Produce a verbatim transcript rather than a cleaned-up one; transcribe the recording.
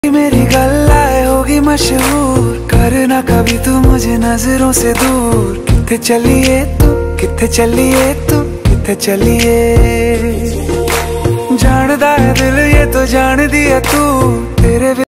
मेरी गल्लाए होगी मशहूर, करना कभी तू मुझे नजरों से दूर। किथे चलिए तू, किथे चलिए तू, किथे चलिए। जानदा है दिल ये तो जान दिया तू, तेरे